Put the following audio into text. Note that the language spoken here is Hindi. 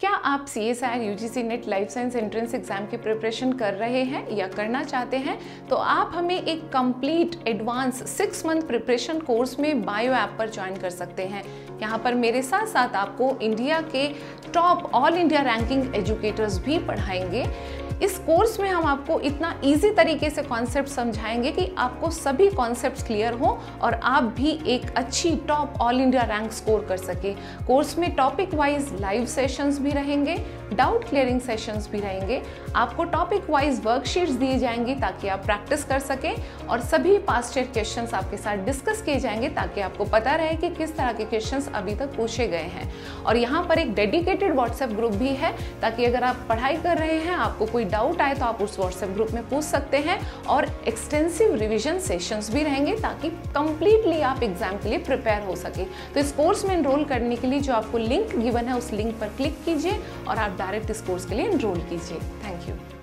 क्या आप CSIR UGC NET life science entrance exam की प्रिपरेशन कर रहे हैं या करना चाहते हैं? तो आप हमें एक complete advance 6 month preparation course में बायो ऐप पर ज्वाइन कर सकते हैं। यहाँ पर मेरे साथ साथ आपको इंडिया के top all India ranking educators भी पढ़ाएंगे। इस कोर्स में हम आपको इतना इजी तरीके से कॉन्सेप्ट समझाएंगे कि आपको सभी कॉन्सेप्ट्स क्लियर हो और आप भी एक अच्छी top all India rank score कर सके। कोर्स में टॉपिक वाइज लाइव सेशंस भी रहेंगे, डाउट क्लियरिंग सेशंस भी रहेंगे। आपको टॉपिक वाइज वर्कशीट्स दिए जाएंगी ताकि आप प्रैक्टिस कर सकें और सभी पास्ट ईयर क्वेश्चंस आपके साथ डिस्कस किए जाएंगे ताकि आपको पता रहे कि किस तरह के क्वेश्चंस अभी तक पूछे गए हैं। और यहाँ पर एक डेडिकेटेड व्हाट्सएप ग्रुप भी है ताकि अगर आप पढ़ाई कर रहे हैं, आपको कोई डाउट आए तो आप उस व्हाट्सएप ग्रुप में पूछ सकते हैं। और एक्सटेंसिव रिवीजन सेशंस भी रहेंगे ताकि कंप्लीटली आप एग्जाम के लिए प्रिपेयर हो सके। तो इस कोर्स में एनरोल करने के लिए जो आपको लिंक गिवन है उस लिंक पर क्लिक कीजिए और आप डायरेक्ट इस कोर्स के लिए एनरोल कीजिए। Thank you.